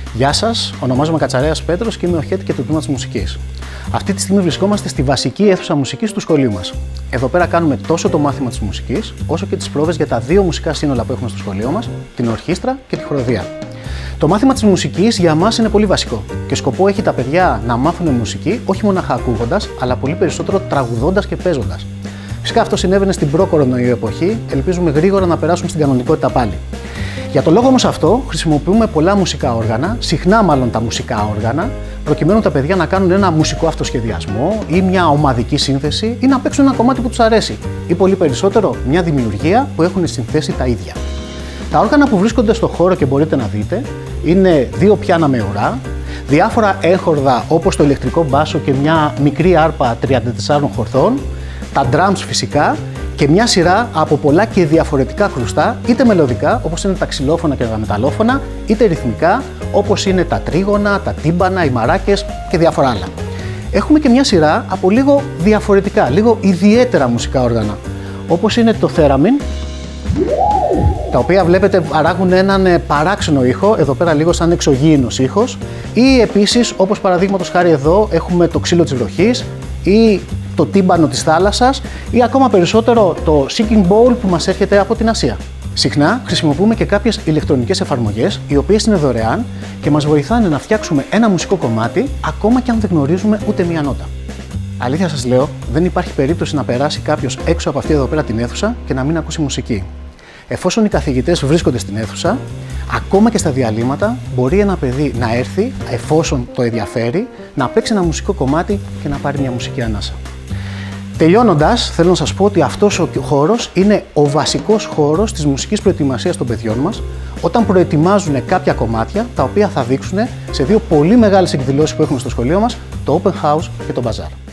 Γεια σας, ονομάζομαι Κατσαρέας Πέτρος και είμαι ο Head και του τμήματος μουσικής. Αυτή τη στιγμή βρισκόμαστε στη βασική αίθουσα μουσικής του σχολείου μας. Εδώ πέρα κάνουμε τόσο το μάθημα της μουσικής, όσο και τις πρόβες για τα δύο μουσικά σύνολα που έχουμε στο σχολείο μας, την ορχήστρα και τη χοροδία. Το μάθημα της μουσικής για μας είναι πολύ βασικό και σκοπό έχει τα παιδιά να μάθουν μουσική όχι μονάχα ακούγοντας, αλλά πολύ περισσότερο τραγουδώντας και παίζοντας. Φυσικά αυτό συνέβαινε στην προ-κορονοϊό εποχή, ελπίζουμε γρήγορα να περάσουμε στην κανονικότητα πάλι. Για το λόγο όμως αυτό, χρησιμοποιούμε πολλά μουσικά όργανα, συχνά μάλλον τα μουσικά όργανα, προκειμένου τα παιδιά να κάνουν ένα μουσικό αυτοσχεδιασμό ή μια ομαδική σύνθεση ή να παίξουν ένα κομμάτι που τους αρέσει ή πολύ περισσότερο μια δημιουργία που έχουν συνθέσει τα ίδια. Τα όργανα που βρίσκονται στο χώρο και μπορείτε να δείτε είναι δύο πιάνα με ουρά, διάφορα έχορδα όπως το ηλεκτρικό μπάσο και μια μικρή άρπα 34 χορδών, τα drums φυσικά και μια σειρά από πολλά και διαφορετικά κρουστά, είτε μελωδικά όπως είναι τα ξυλόφωνα και τα μεταλλόφωνα, είτε ρυθμικά όπως είναι τα τρίγωνα, τα τύμπανα, οι μαράκες και διάφορα άλλα. Έχουμε και μια σειρά από λίγο διαφορετικά, λίγο ιδιαίτερα μουσικά όργανα, όπως είναι το θέραμιν, τα οποία βλέπετε παράγουν έναν παράξενο ήχο, εδώ πέρα λίγο σαν εξωγήινος ήχος, ή επίσης όπως παραδείγματος χάρη εδώ έχουμε το ξύλο της βροχής ή το τύμπανο της θάλασσας ή ακόμα περισσότερο το Singing Bowl που μας έρχεται από την Ασία. Συχνά χρησιμοποιούμε και κάποιες ηλεκτρονικές εφαρμογές οι οποίες είναι δωρεάν και μας βοηθάνε να φτιάξουμε ένα μουσικό κομμάτι ακόμα και αν δεν γνωρίζουμε ούτε μία νότα. Αλήθεια σας λέω, δεν υπάρχει περίπτωση να περάσει κάποιος έξω από αυτή εδώ πέρα την αίθουσα και να μην ακούσει μουσική. Εφόσον οι καθηγητές βρίσκονται στην αίθουσα, ακόμα και στα διαλύματα μπορεί ένα παιδί να έρθει, εφόσον το ενδιαφέρει, να παίξει ένα μουσικό κομμάτι και να πάρει μια μουσική ανάσα. Τελειώνοντας, θέλω να σας πω ότι αυτός ο χώρος είναι ο βασικός χώρος της μουσικής προετοιμασίας των παιδιών μας, όταν προετοιμάζουν κάποια κομμάτια τα οποία θα δείξουν σε δύο πολύ μεγάλες εκδηλώσεις που έχουμε στο σχολείο μας, το Open House και το Bazaar.